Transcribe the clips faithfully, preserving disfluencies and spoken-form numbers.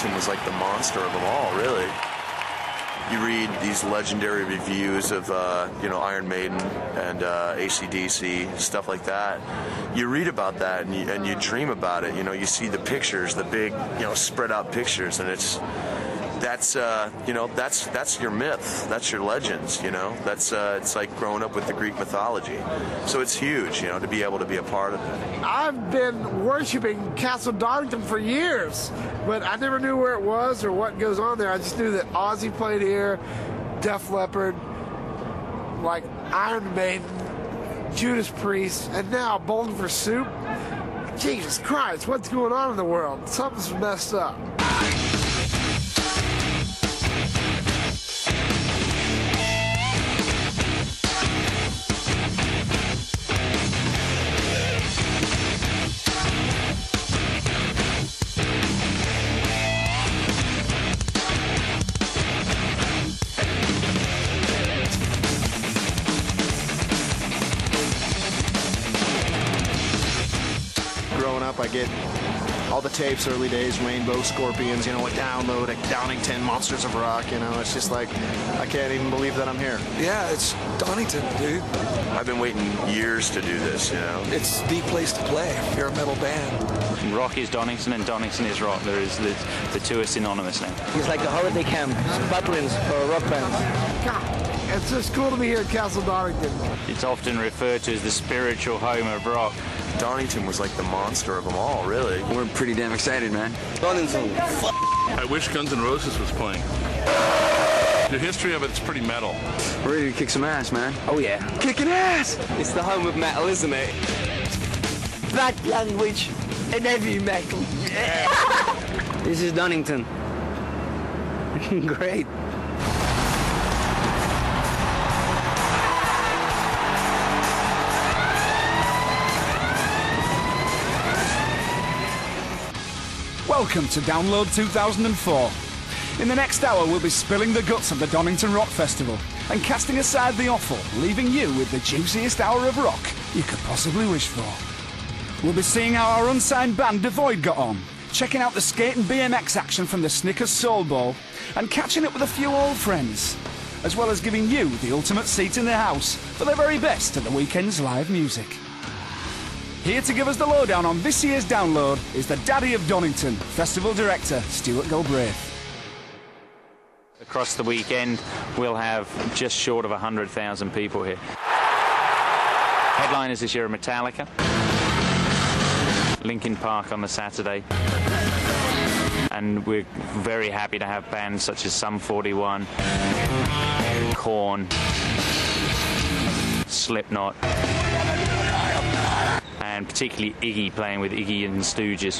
Donington was like the monster of them all, really. You read these legendary reviews of, uh, you know, Iron Maiden and uh, A C D C, stuff like that. You read about that and you, and you dream about it. You know, you see the pictures, the big, you know, spread out pictures, and it's that's uh, you know that's that's your myth, that's your legends. You know, that's uh, it's like growing up with the Greek mythology. So it's huge, you know, to be able to be a part of it. I've been worshiping Castle Donington for years, but I never knew where it was or what goes on there. I just knew that Ozzy played here, Def Leppard, like Iron Maiden, Judas Priest, and now Bowling for Soup. Jesus Christ, what's going on in the world? Something's messed up. Growing up, I get all the tapes, early days, Rainbow, Scorpions, you know, a download at Donington, Monsters of Rock, you know, it's just like, I can't even believe that I'm here. Yeah, it's Donington, dude. I've been waiting years to do this, you know. It's the place to play if you're a metal band. Rock is Donington and Donington is rock. There is the, the two are synonymous now. It's like a holiday camp, Butlins for rock bands. God, it's just cool to be here at Castle Donington. It's often referred to as the spiritual home of rock. Donington was like the monster of them all, really. We're pretty damn excited, man. Donington. I wish Guns N' Roses was playing. The history of it's pretty metal. We're ready to kick some ass, man. Oh yeah. Kicking ass! It's the home of metal, isn't it? That language and heavy metal. Yeah. This is Donington. Great. Welcome to Download two thousand four. In the next hour, we'll be spilling the guts of the Donington Rock Festival and casting aside the awful, leaving you with the juiciest hour of rock you could possibly wish for. We'll be seeing how our unsigned band Devoid got on, checking out the skate and B M X action from the Snickers Soul Bowl, and catching up with a few old friends, as well as giving you the ultimate seat in the house for the very best of the weekend's live music. Here to give us the lowdown on this year's download is the Daddy of Donington, Festival Director Stuart Galbraith. Across the weekend, we'll have just short of one hundred thousand people here. Headliners this year are Metallica, Linkin Park on the Saturday, and we're very happy to have bands such as Sum forty-one, Korn, Slipknot, and particularly Iggy playing with Iggy and the Stooges,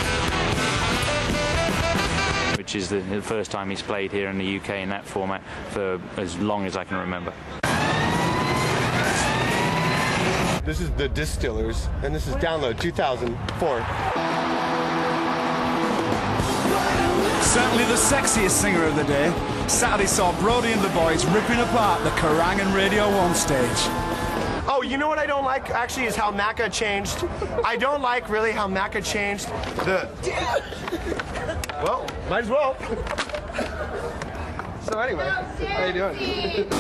which is the, the first time he's played here in the U K in that format for as long as I can remember. This is the Distillers, and this is Download two thousand four. Certainly the sexiest singer of the day, Saturday saw Brody and the boys ripping apart the Kerrang and Radio one stage. Oh, you know what I don't like, actually, is how Macca changed. I don't like, really, how Macca changed the... Well, might as well. So anyway, how you doing?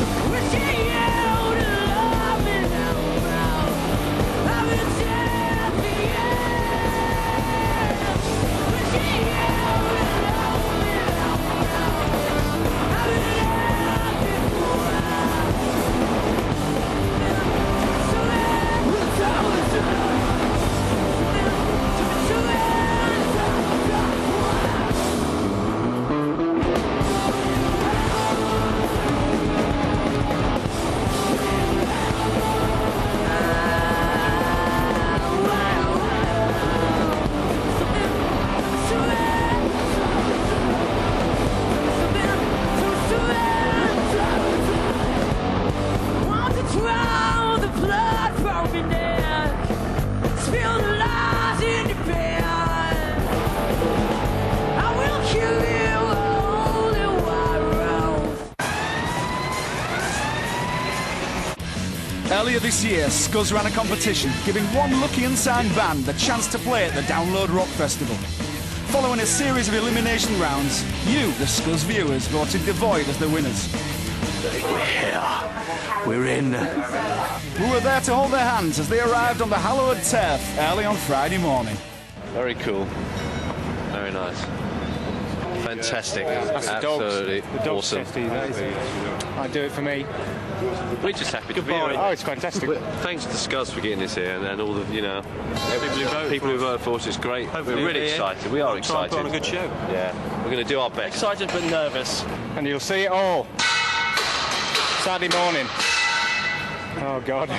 Earlier this year, Scuzz ran a competition giving one lucky unsigned band the chance to play at the Download Rock Festival. Following a series of elimination rounds, you, the Scuzz viewers, voted Devoid as the winners. We're here. We're in. We were there to hold their hands as they arrived on the hallowed turf early on Friday morning. Very cool. Very nice. Fantastic. That's Absolutely the dogs. awesome. The dogs testy, that is. I'd do it for me. We're just happy to be Goodbye. here. Oh, it's fantastic. Thanks to Scuzz for getting us here, and then all the, you know, people who vote people who vote for us. It's great. Hopefully We're really we'll be excited. We are We'll try and excited. put on a good show. Yeah, we're going to do our best. Excited but nervous. And you'll see it all Saturday morning. Oh, God.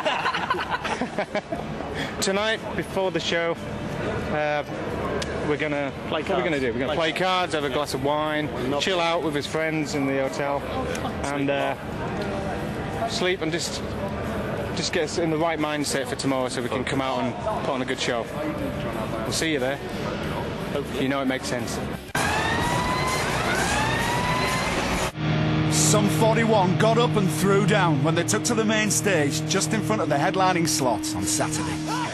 Tonight, before the show, uh, we're gonna play cards. What are we gonna do? We're gonna play, play cards, have a glass of wine, chill out with his friends in the hotel, and uh, sleep and just just get us in the right mindset for tomorrow, so we can come out and put on a good show. We'll see you there. You know it makes sense. Sum forty-one got up and threw down when they took to the main stage just in front of the headlining slot on Saturday.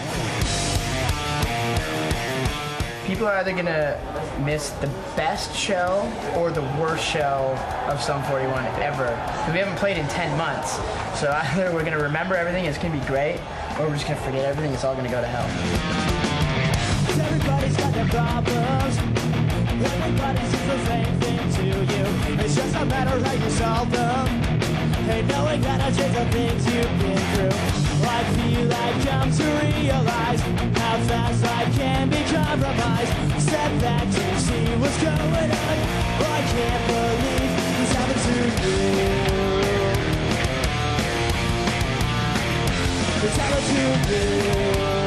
People are either going to miss the best show or the worst show of Sum forty-one ever. We haven't played in ten months. So either we're going to remember everything, it's going to be great, or we're just going to forget everything, it's all going to go to hell. Everybody's got their problems. Everybody sees the same thing to you. It's just a matter of how you solve them. Ain't no way gonna change the things you've been through. I feel I've come to realize how fast I can be compromised. Step back to see what's going on. I can't believe this happened to you. It's happened to you.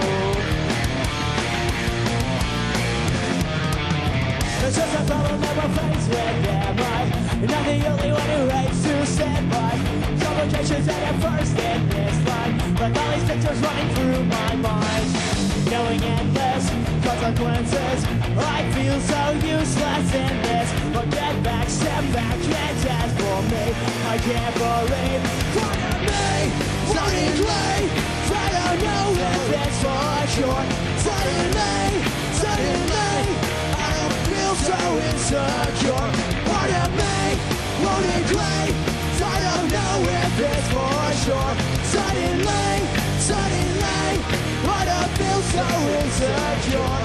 It's just a problem that we're faced with, am I? You're not the only one who hates to stand by. Complications at first in this line, but all these pictures running through my mind. Knowing endless consequences, I feel so useless in this. But get back, step back, can't ask for me. I can't believe part of me running great. I don't know if it's for sure. Suddenly, suddenly so insecure, part of me won't agree. I don't know if it's for sure. Suddenly, suddenly, I don't feel so insecure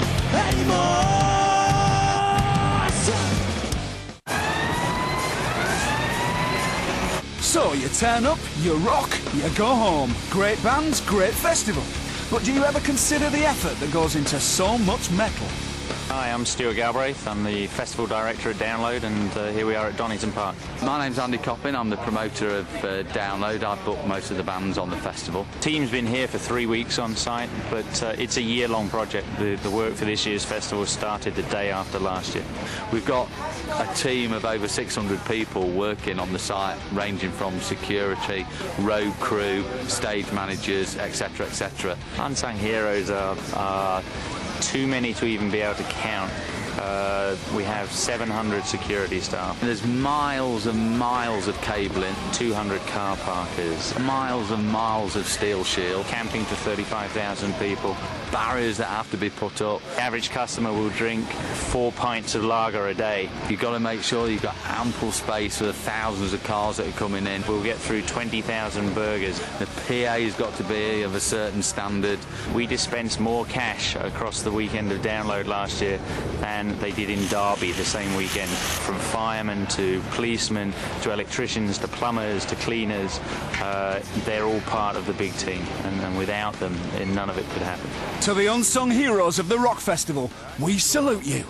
anymore. So you turn up, you rock, you go home. Great bands, great festival. But do you ever consider the effort that goes into so much metal? Hi, I'm Stuart Galbraith. I'm the Festival Director at Download, and uh, here we are at Donington Park. My name's Andy Coppin. I'm the promoter of uh, Download. I've booked most of the bands on the festival. Team's been here for three weeks on site, but uh, it's a year-long project. The, the work for this year's festival started the day after last year. We've got a team of over six hundred people working on the site, ranging from security, road crew, stage managers, et cetera, et cetera. Unsung heroes are, are too many to even be able to count. Uh, we have seven hundred security staff. There's miles and miles of cabling, two hundred car parkers, miles and miles of steel shield, camping for thirty-five thousand people, barriers that have to be put up. The average customer will drink four pints of lager a day. You've got to make sure you've got ample space for the thousands of cars that are coming in. We'll get through twenty thousand burgers. The P A's got to be of a certain standard. We dispensed more cash across the weekend of Download last year than they did in Derby the same weekend. From firemen to policemen to electricians to plumbers to cleaners, uh, they're all part of the big team, and, and without them, none of it could happen. To the unsung heroes of the Rock Festival, we salute you.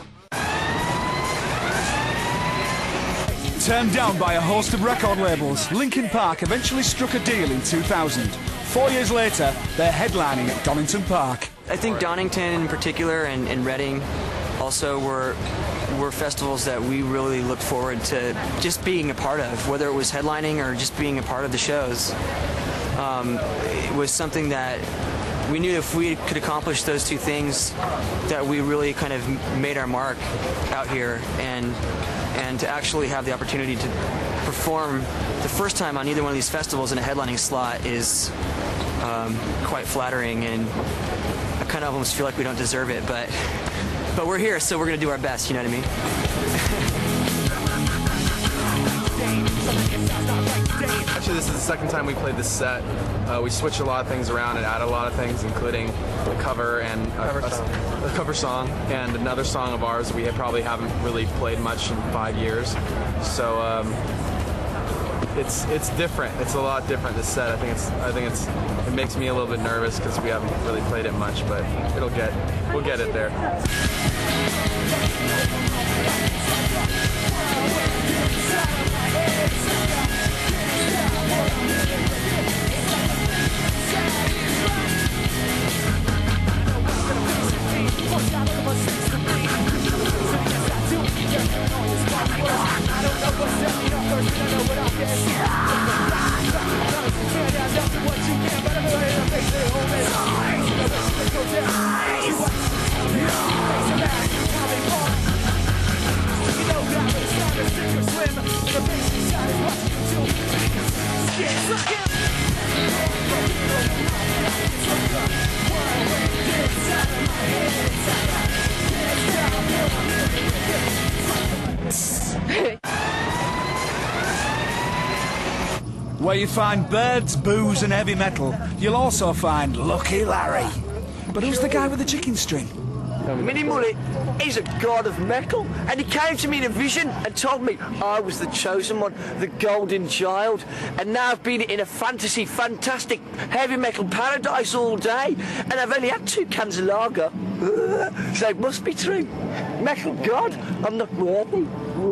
Turned down by a host of record labels, Linkin Park eventually struck a deal in two thousand. Four years later, they're headlining at Donington Park. I think Donington in particular and, and Reading also were were festivals that we really looked forward to just being a part of, whether it was headlining or just being a part of the shows. Um, it was something that we knew if we could accomplish those two things, that we really kind of made our mark out here, and and to actually have the opportunity to perform the first time on either one of these festivals in a headlining slot is um, quite flattering, and I kind of almost feel like we don't deserve it, but but we're here, so we're gonna do our best. You know what I mean? Actually, this is the second time we played this set. Uh, we switched a lot of things around and added a lot of things, including a cover and a cover, a, a cover song and another song of ours we have probably haven't really played much in five years. So um, it's it's different. It's a lot different. This set. I think it's I think it's it makes me a little bit nervous because we haven't really played it much, but it'll get we'll get it there. Where you find birds, booze and heavy metal, you'll also find Lucky Larry. But who's the guy with the chicken string? Mini Mullet, he's a god of metal, and he came to me in a vision and told me I was the chosen one, the golden child, and now I've been in a fantasy, fantastic heavy metal paradise all day, and I've only had two cans of lager, so it must be true. Metal god, I'm not worthy.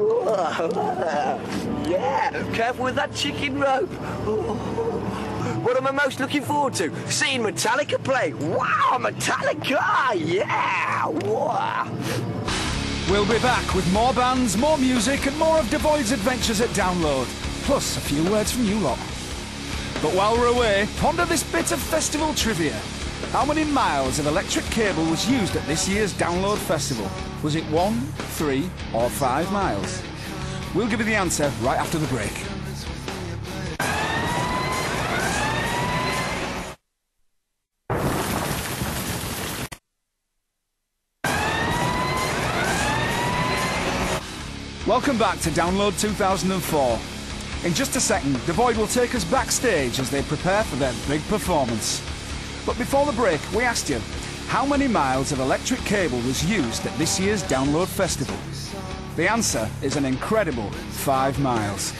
Yeah, careful with that chicken rope. What am I most looking forward to? Seeing Metallica play. Wow, Metallica! Yeah! Wow. We'll be back with more bands, more music and more of Devoid's adventures at Download. Plus a few words from you lot. But while we're away, ponder this bit of festival trivia. How many miles of electric cable was used at this year's Download Festival? Was it one, three or five miles? We'll give you the answer right after the break. Welcome back to Download two thousand four. In just a second, Devoid will take us backstage as they prepare for their big performance. But before the break, we asked you, how many miles of electric cable was used at this year's Download Festival? The answer is an incredible five miles.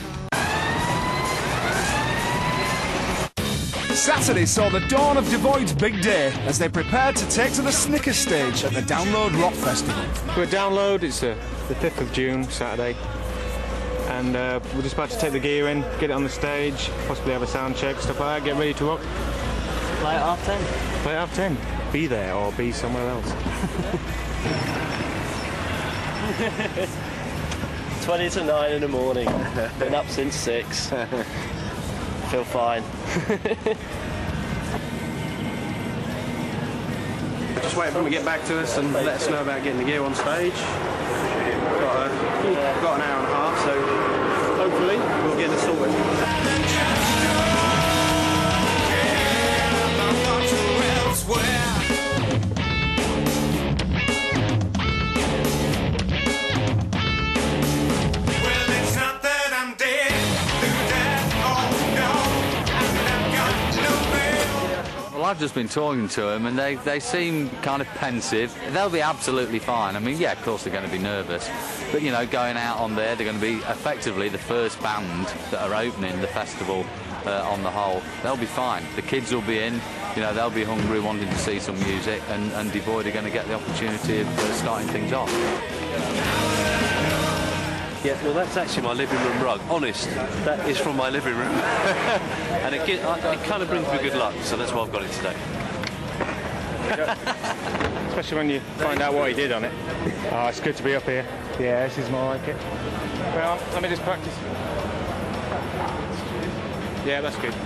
Saturday saw the dawn of Devoid's big day as they prepared to take to the Snickers stage at the Download Rock Festival. We're at Download, it's uh, the fifth of June, Saturday, and uh, we're just about to take the gear in, get it on the stage, possibly have a sound check, stuff like that, get ready to rock. Play at half ten? Play at half ten. Be there or be somewhere else. twenty to nine in the morning. Been up since six. Feel fine. Just waiting for them to get back to us and let us know about getting the gear on stage. Got, a, got an hour and a half, so hopefully we'll get it sorted. Well, I've just been talking to them and they, they seem kind of pensive. They'll be absolutely fine. I mean, yeah, of course they're going to be nervous. But, you know, going out on there, they're going to be effectively the first band that are opening the festival uh, on the whole. They'll be fine. The kids will be in, you know, they'll be hungry, wanting to see some music, and, and Devoid are going to get the opportunity of uh, starting things off. Yeah, well, that's actually my living room rug. Honest, that is from my living room. And it, get, uh, it kind of brings me good luck, so that's why I've got it today. Especially when you find out what he did on it. Oh, it's good to be up here. Yeah, this is more like it. Well, let me just practice. Yeah, that's good.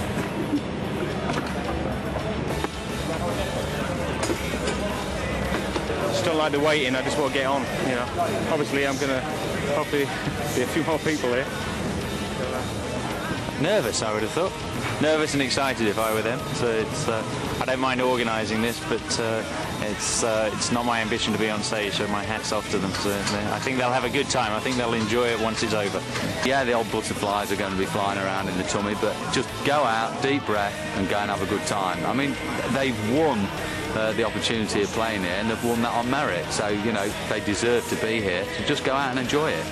Just don't like the waiting, I just want to get on, you know. Obviously, I'm going to hopefully be a few more people here. Nervous, I would have thought. Nervous and excited if I were them. So it's, uh, I don't mind organising this, but uh, It's uh, it's not my ambition to be on stage, so my hat's off to them. So I think they'll have a good time. I think they'll enjoy it once it's over. Yeah, the old butterflies are going to be flying around in the tummy, but just go out, deep breath, and go and have a good time. I mean, they've won uh, the opportunity of playing here, and they've won that on merit. So, you know, they deserve to be here. So just go out and enjoy it.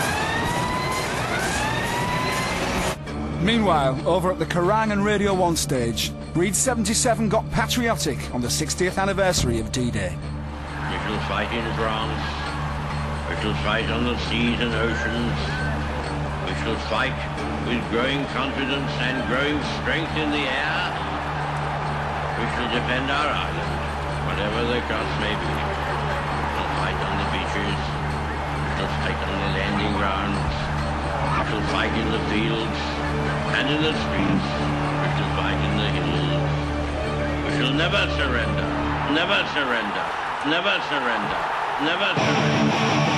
Meanwhile, over at the Kerrang and Radio one stage, Breed seventy-seven got patriotic on the sixtieth anniversary of D-Day. We shall fight in France. We shall fight on the seas and oceans. We shall fight with growing confidence and growing strength in the air. We shall defend our island, whatever the cost may be. We shall fight on the beaches. We shall fight on the landing grounds. We shall fight in the fields and in the streets. We shall fight in the hills. We shall never surrender, never surrender, never surrender, never surrender.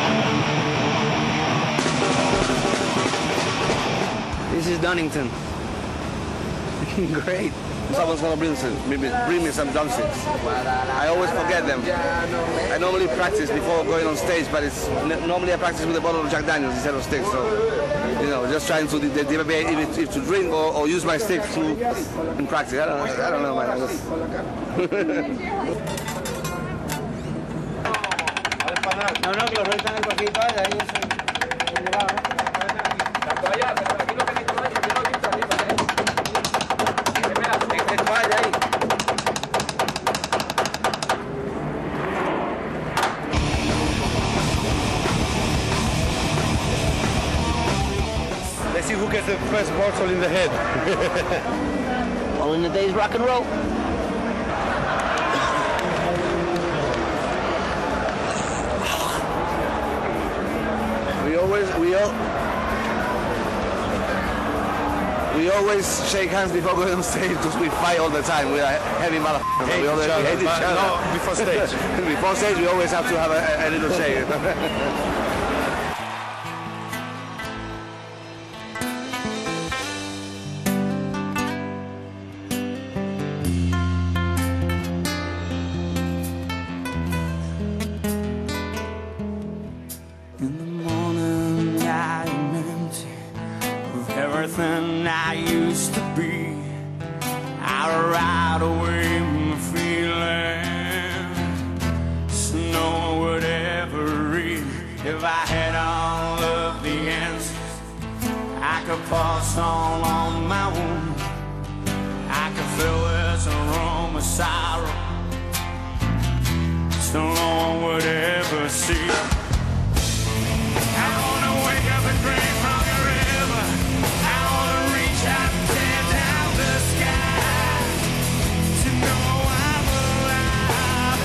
This is Donington. Great. Someone's gonna bring, some, bring, me, bring me some drumsticks. I always forget them. I normally practice before going on stage, but it's normally I practice with a bottle of Jack Daniels instead of sticks. So, you know, just trying to debate if, if to drink or, or use my stick to in practice. I don't, I don't know, man. I just... No, no, que lo sueltan el poquito, de ahí se... Let's see who gets the first bottle in the head. All in the day's rock and roll. We always, we all, we always shake hands before going on stage because we fight all the time. We are heavy motherfuckers. Hate We, always, each we other, hate each but other. not before stage. Before stage, we always have to have a, a little shake. In the morning I am empty of everything I used to be. I ride away my feelings, no one would ever read. If I had all of the answers, I could pass on on my own. I could fill this room with sorrow, so no one would ever see. I wanna wake up and drink from the river. I wanna reach out and tear down the sky to know I'm alive.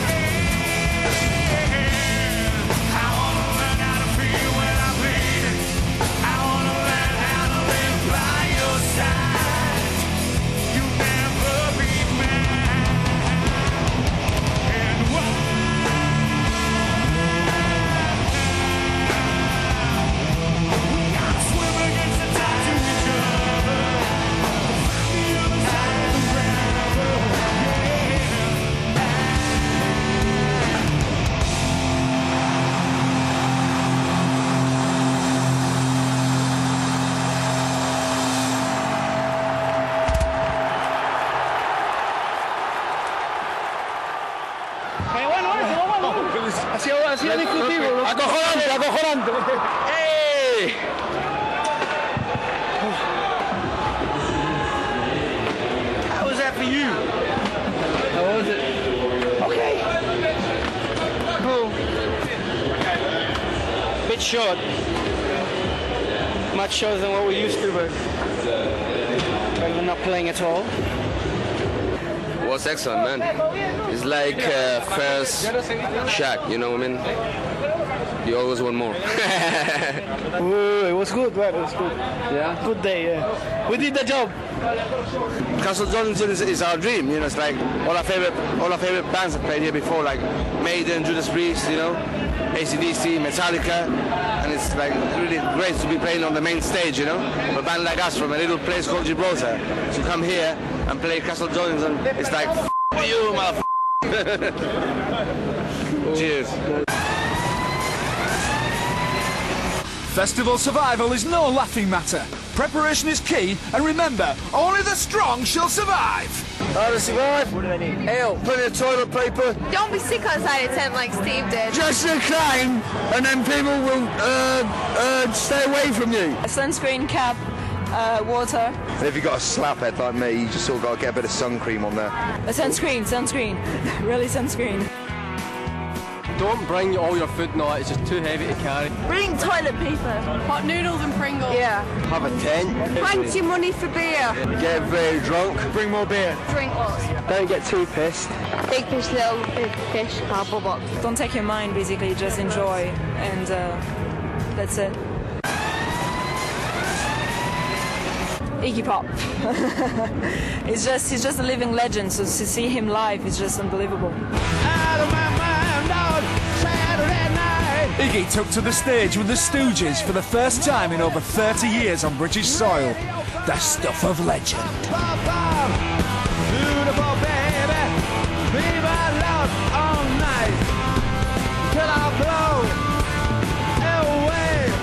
Yeah. I wanna learn how to feel when I'm bleeding. I wanna learn how to live by your side. You'll never be mine. And why? Ha sido discutivo. Acojonante, acojonante. ¡Ey! How was that for you? How was it? Okay. Cool. Bit short. Much shorter than what we used to, but we're not playing at all. It was excellent, man. It's like uh, first Shaq, you know what I mean? You always want more. It was good, man. It was good. Yeah? Good day, yeah. We did the job. Castle Donington is, is our dream, you know. It's like all our favorite, all our favorite bands have played here before, like Maiden, Judas Priest, you know, A C D C, Metallica, and it's like really great to be playing on the main stage, you know. A band like us from a little place called Gibraltar to come here and play Castle Donington, it's like f you, motherfucker. Cheers. Festival survival is no laughing matter. Preparation is key, and remember, only the strong shall survive. How to survive? What do I need? Ale, plenty of toilet paper. Don't be sick outside a tent like Steve did. Just a climb, and then people will uh, uh, stay away from you. A sunscreen cap, uh, water. And if you've got a slap head like me, you just sort of got to get a bit of sun cream on there. A sunscreen, sunscreen. Really sunscreen. Don't bring all your food now, it's just too heavy to carry. Bring toilet paper. Hot noodles and Pringles. Yeah. Have a tent. Plenty money for beer. Get very drunk. Bring more beer. Drink lots. Don't get too pissed. Big fish, little big fish, cardboard box. Don't take your mind, basically, just enjoy, and uh, that's it. Iggy Pop. It's just, he's just a living legend, so to see him live is just unbelievable. Iggy took to the stage with the Stooges for the first time in over thirty years on British soil. The stuff of legend. Beautiful baby, leave our love all night till I blow away.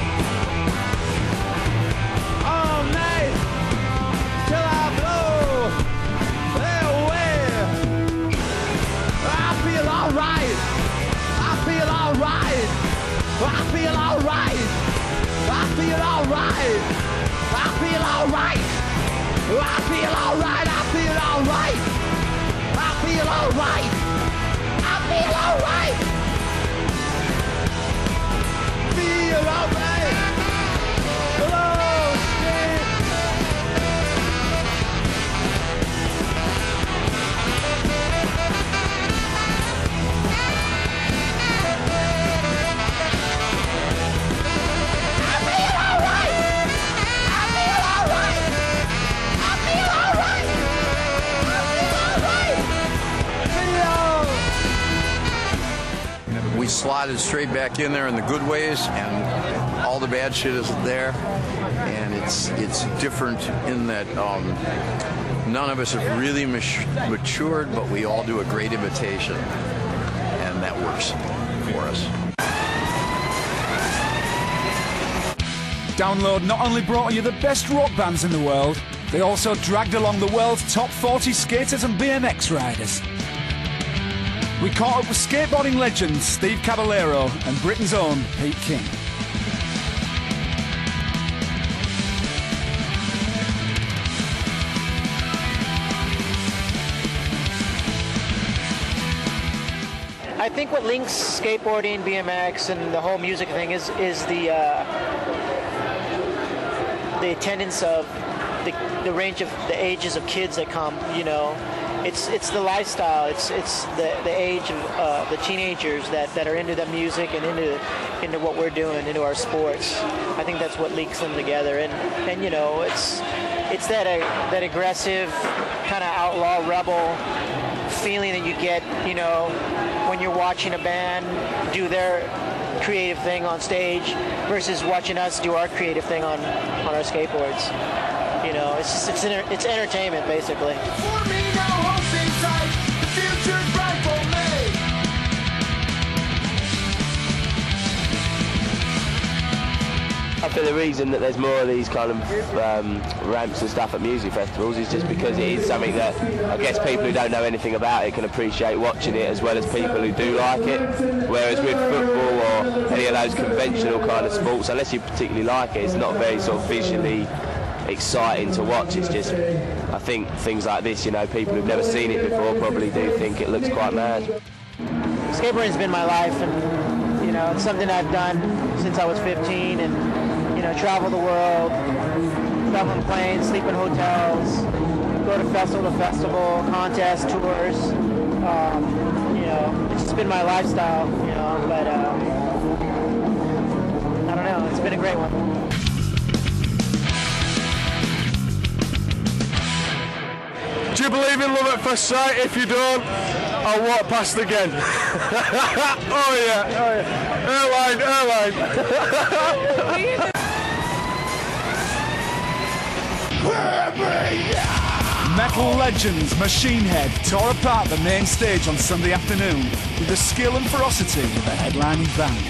All night till I blow away. I feel alright. I feel alright. I feel alright. I feel alright. I feel alright. I feel alright. I feel alright. I feel alright. I feel alright. Feel alright. Hello, Steve. We slotted straight back in there in the good ways, and all the bad shit is there. And it's it's different in that um, none of us have really matured, but we all do a great imitation, and that works for us. Download not only brought you the best rock bands in the world, they also dragged along the world's top forty skaters and B M X riders. We caught up with skateboarding legends Steve Caballero and Britain's own Pete King. I think what links skateboarding, B M X, and the whole music thing is is the uh, the attendance of the, the range of the ages of kids that come. You know, it's it's the lifestyle. It's it's the, the age of uh, the teenagers that, that are into the music and into into what we're doing, into our sports. I think that's what links them together. And and you know, it's it's that uh, that aggressive kind of outlaw rebel feeling that you get, you know, when you're watching a band do their creative thing on stage versus watching us do our creative thing on, on our skateboards. You know, it's just, it's, enter, it's entertainment, basically. For me now, hope inside, the future's bright for me. I think the reason that there's more of these kind of um, ramps and stuff at music festivals is just because it is something that I guess people who don't know anything about it can appreciate watching it, as well as people who do like it. Whereas with football or any of those conventional kind of sports, unless you particularly like it, it's not very sort of visually exciting to watch. It's just, I think things like this, you know, people who've never seen it before probably do think it looks quite mad. Skateboarding's been my life, and you know, it's something I've done since I was fifteen, and you know, travel the world, travel in planes, sleep in hotels, go to festival to festival, contests, tours. Um, you know, it's just been my lifestyle, you know, but uh, I don't know, it's been a great one. Do you believe in love at first sight? If you don't, I'll walk past again. Oh yeah, oh yeah. Airline, airline. Metal legends Machine Head tore apart the main stage on Sunday afternoon with the skill and ferocity of the headlining band.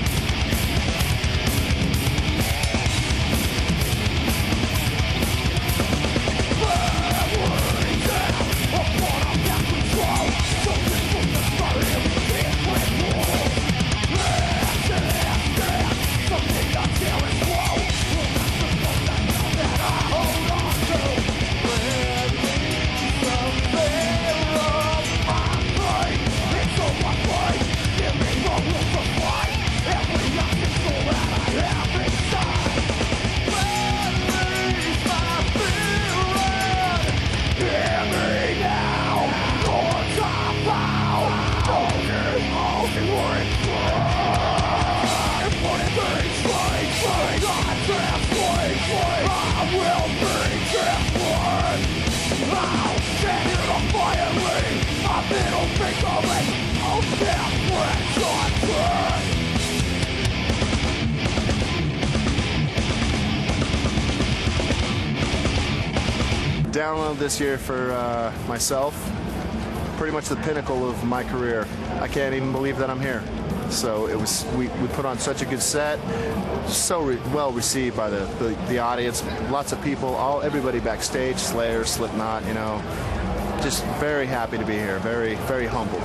Download this year for uh, myself, pretty much the pinnacle of my career. I can't even believe that I'm here. So it was, we, we put on such a good set, so re well received by the, the, the audience, lots of people, all everybody backstage, Slayer, Slipknot, you know, just very happy to be here, very, very humbled.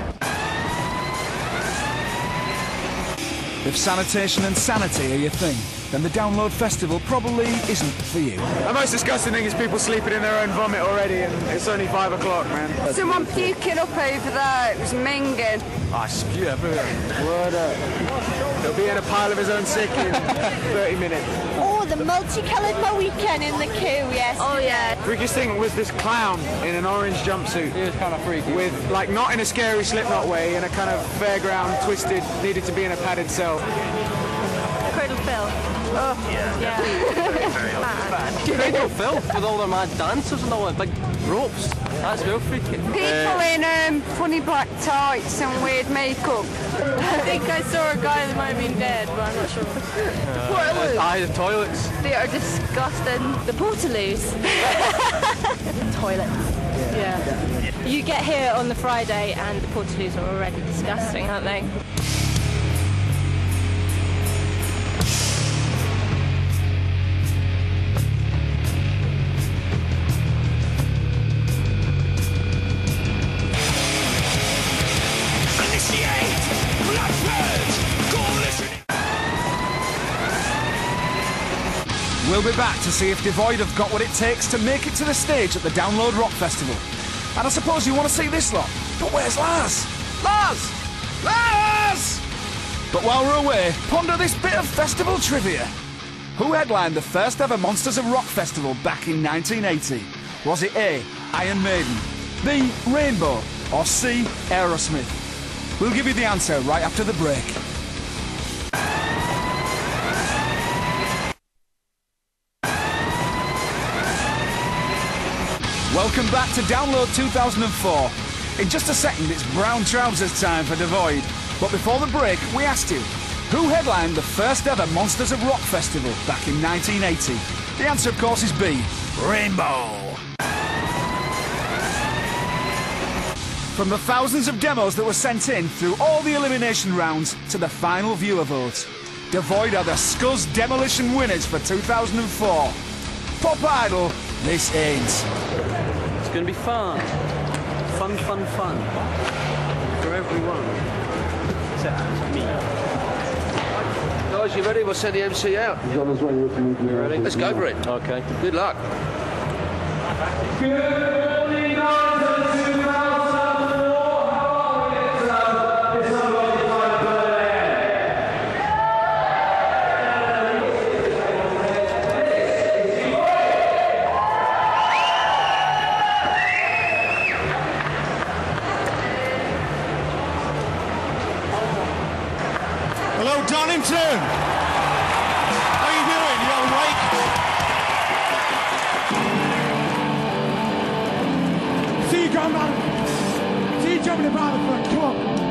If sanitation and sanity are your thing, then the Download Festival probably isn't for you. The most disgusting thing is people sleeping in their own vomit already, and it's only five o'clock, man. Someone puking up over there. It was minging. I spew everywhere. Word up. He'll be in a pile of his own sick in thirty minutes. Oh, the multicoloured Mohican in the queue, yes. Oh, yeah. Freakiest thing was this clown in an orange jumpsuit. He was kind of freaky. With, like, not in a scary Slipknot way, in a kind of fairground, twisted, needed to be in a padded cell. Cradle Phil. Oh, yeah. yeah. Cradle Phil with all their mad dancers and all that big ropes. That's real freaky. People uh, in um, funny black tights and weird makeup. I think I saw a guy that might have been dead, but I'm not sure. Uh, Aye, the toilets. They are disgusting. The Portaloos. Toilets. Yeah. yeah. You get here on the Friday and the Portaloos are already disgusting, aren't they? We'll be back to see if Devoid have got what it takes to make it to the stage at the Download Rock Festival. And I suppose you want to see this lot. But where's Lars? Lars! Lars! But while we're away, ponder this bit of festival trivia. Who headlined the first ever Monsters of Rock Festival back in nineteen eighty? Was it A, Iron Maiden, B, Rainbow, or C, Aerosmith? We'll give you the answer right after the break. Welcome back to Download two thousand four. In just a second, it's brown trousers time for Devoid. But before the break, we asked you, who headlined the first ever Monsters of Rock Festival back in nineteen eighty? The answer, of course, is B, Rainbow. From the thousands of demos that were sent in through all the elimination rounds to the final viewer votes, Devoid are the Scuzz Demolition winners for two thousand four. Pop Idol, this ain't. It's going to be fun. Fun, fun, fun. For everyone. Except me. Guys, you ready? We'll send the M C out. You ready? Let's go for it. Okay. Good luck. Hello, Donington. How you doing? You all right? See you going by the, see you jumping by the front. Come on.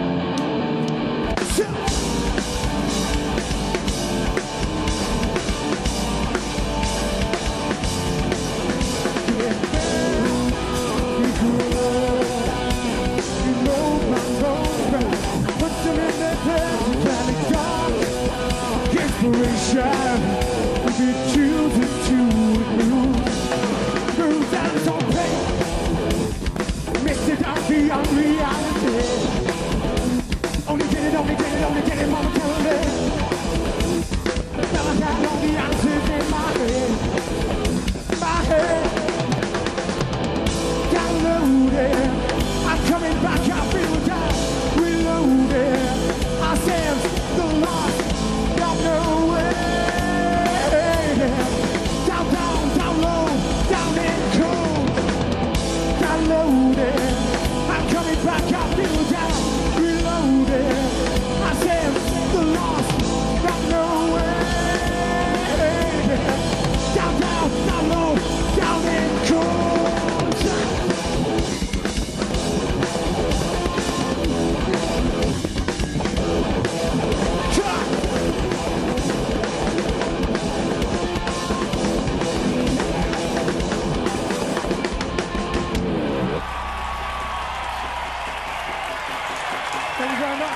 Thank you very much.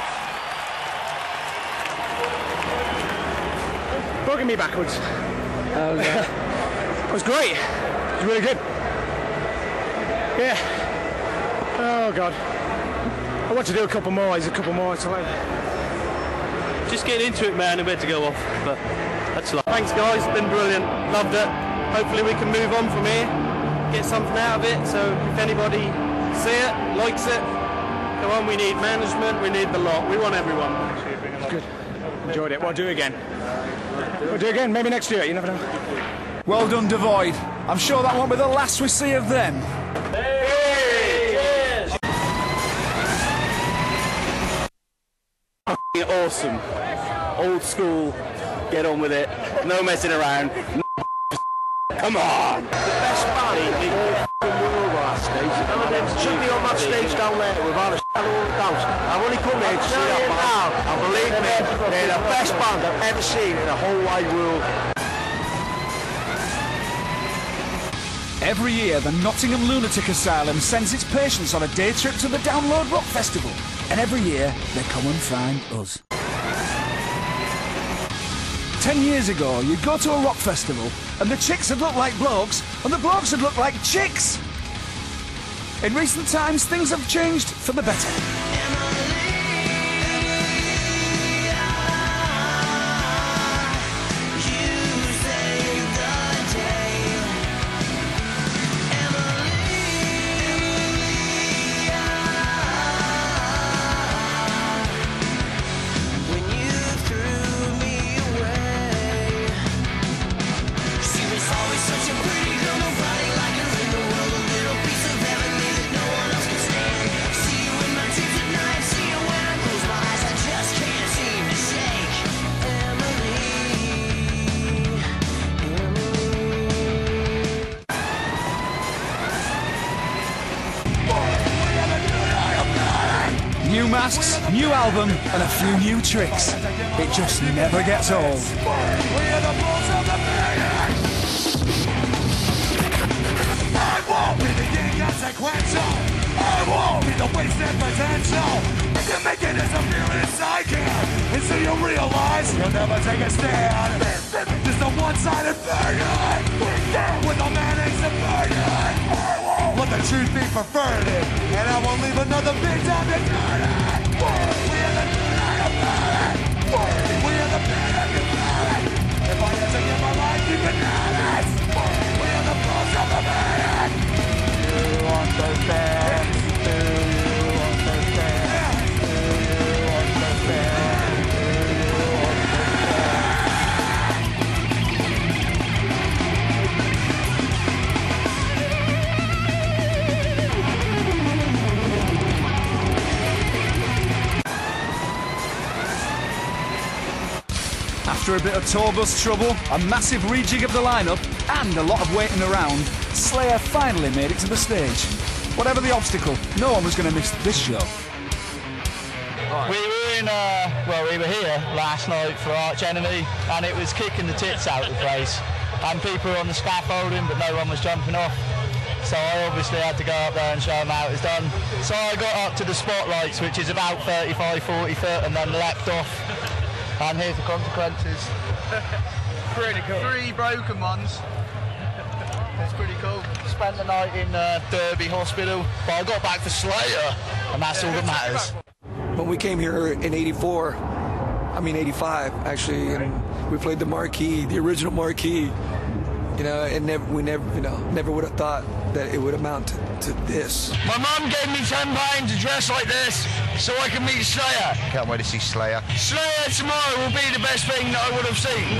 Bugging me backwards. Oh, yeah. It was great. It was really good. Yeah. Oh, God. I want to do a couple more. There's a couple more. So like... Just getting into it, man, and about to go off. But that's life. Thanks, guys. Been brilliant. Loved it. Hopefully we can move on from here, get something out of it. So if anybody see it, likes it, come on. We need management. We need the lot. We want everyone. Good. Enjoyed it. We'll do it again. We'll do it again. Maybe next year. You never know. Well done, Devoid. I'm sure that won't be the last we see of them. Awesome. Old school. Get on with it. No messing around. Come on. The best band in the world last stage. And then took me on that stage down there without a shadow of a doubt. I've only come here to see that band. And believe me, they're the best band I've ever seen in the whole wide world. Every year, the Nottingham Lunatic Asylum sends its patients on a day trip to the Download Rock Festival. And every year, they come and find us. Ten years ago, you'd go to a rock festival, and the chicks would look like blokes, and the blokes would look like chicks. In recent times, things have changed for the better. New masks, new album, and a few new tricks. It just never gets old. I won't be the inconsequential. I won't be the wasted potential. You can make it as a fearless I can. And so you'll realize you'll never take a stand. Just a one-sided burden. With a mayonnaise and burden. Let the truth be perverted, and I won't leave another big time to turn it. We are the United Burden. We are the Burden Burden. If I had to give my life, you can have it. We are the pulse of the man. Do you understand? Do you understand? Do you understand? Do you understand? After a bit of tour bus trouble, a massive rejig of the lineup, and a lot of waiting around, Slayer finally made it to the stage. Whatever the obstacle, no one was going to miss this show. We were in, uh, well, we were here last night for Arch Enemy, and it was kicking the tits out of the place. And people were on the scaffolding, but no one was jumping off. So I obviously had to go up there and show them how it was done. So I got up to the spotlights, which is about thirty-five, forty foot, and then leapt off. And here's the consequences. Pretty cool. Three broken ones. It's pretty cool. Spent the night in uh, Derby Hospital, but I got back for Slayer, and that's all that matters. When we came here in eighty-four, I mean eighty-five actually, and we played the marquee, the original marquee, you know, and never, we never, you know, never would have thought that it would amount to, to this. My mum gave me ten pounds to dress like this so I can meet Slayer. Can't wait to see Slayer. Slayer tomorrow will be the best thing that I would have seen.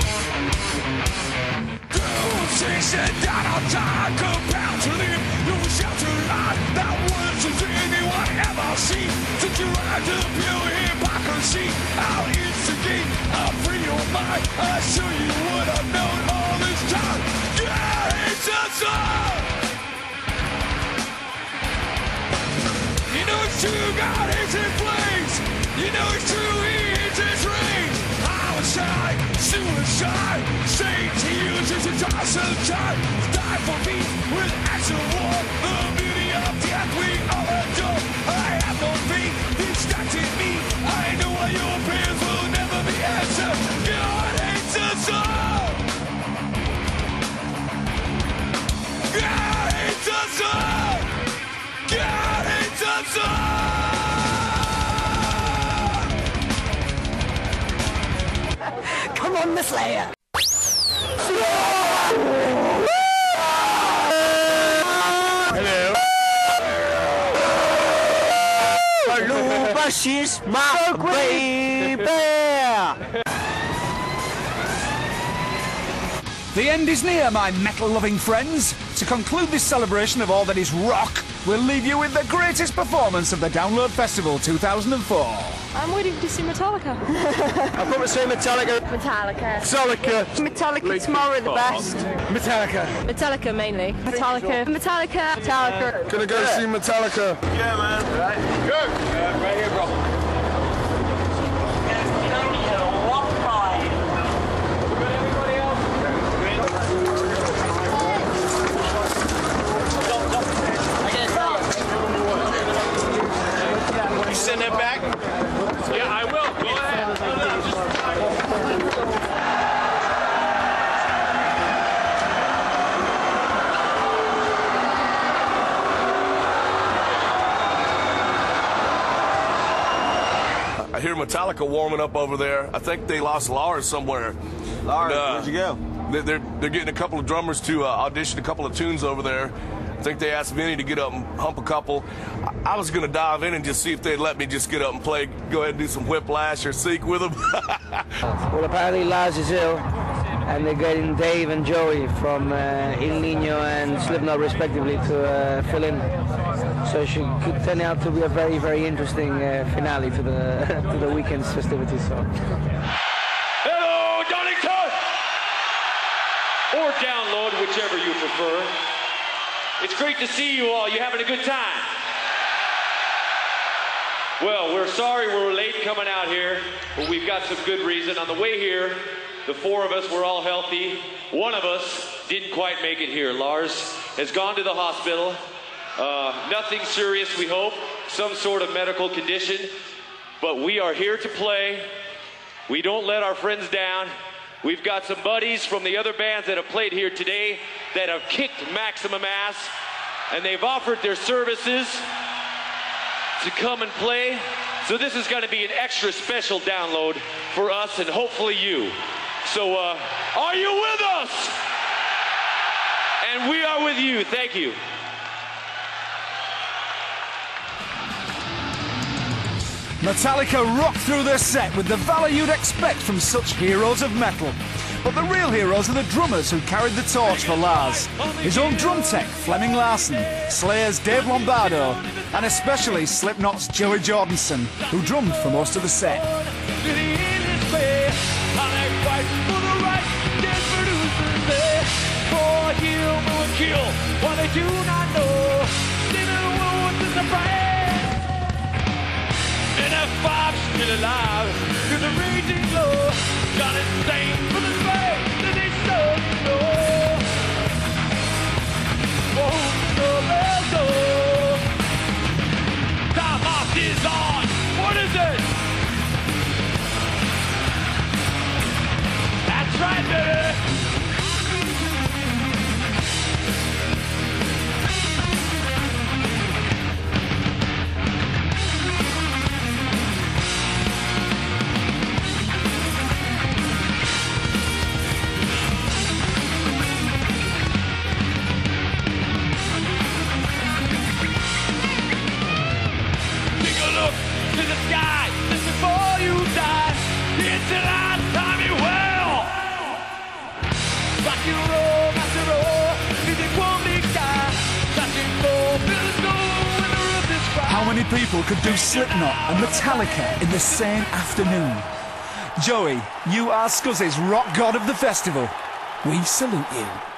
Chasing down our time, compelled to live no shelter life that wouldn't see anyone ever see. Took you right to the pure hypocrisy. I'll instigate, I'll free your mind. I sure you would have known all this time. Yeah, it's a song. You know it's true, God hates his flames. You know it's true, he hates his rings. Homicide, suicide, say to you just a toss of time. Die for peace with acts of war. The beauty of death we all adore. I have no faith, these distracting me. I know why your prayers will never be answered. God hates us all. God hates us all. God hates us all. Come on, Miss Leia. Hello. Aluba, she's my baby. The end is near, my metal-loving friends. To conclude this celebration of all that is rock, we'll leave you with the greatest performance of the Download Festival two thousand four. I'm waiting to see Metallica. I've got to say Metallica. Metallica. Metallica. Metallica tomorrow the best. Metallica. Metallica mainly. Metallica. Metallica. Metallica. Gonna go Yeah. see Metallica. Yeah, man. Right. Good. Yeah, right here, bro. You send it back? Yeah, I will. Go ahead. I hear Metallica warming up over there. I think they lost Lars somewhere. Lars, And, uh, where'd you go? They're, they're, they're getting a couple of drummers to uh, audition a couple of tunes over there. I think they asked Vinny to get up and hump a couple. I, I was going to dive in and just see if they'd let me just get up and play, go ahead and do some Whiplash or Seek with them. Well, apparently Lars is ill, and they're getting Dave and Joey from uh, Il Nino and Slipknot respectively to uh, fill in. So it should, could turn out to be a very, very interesting uh, finale to the to the weekend's festivities. So. Hello, Donington! Or Download, whichever you prefer. It's great to see you all. You having a good time? Well, we're sorry we're late coming out here, but we've got some good reason. On the way here, the four of us were all healthy. One of us didn't quite make it here. Lars has gone to the hospital. Uh, nothing serious, we hope. Some sort of medical condition. But we are here to play. We don't let our friends down. We've got some buddies from the other bands that have played here today that have kicked maximum ass, and they've offered their services to come and play. So this is going to be an extra special download for us and hopefully you. So uh, are you with us? And we are with you. Thank you. Metallica rocked through their set with the valor you'd expect from such heroes of metal. But the real heroes are the drummers who carried the torch for Lars, his own drum tech, Fleming Larson, Slayer's Dave Lombardo, and especially Slipknot's Joey Jordison, who drummed for most of the set. F five still alive through the raging glow. Got it stained for the space that they so know. Oh, so let's go. Time off is on. What is it? That's right, baby. How many people could do Slipknot and Metallica in the same afternoon? Joey, you are Scuzzy's rock god of the festival. We salute you.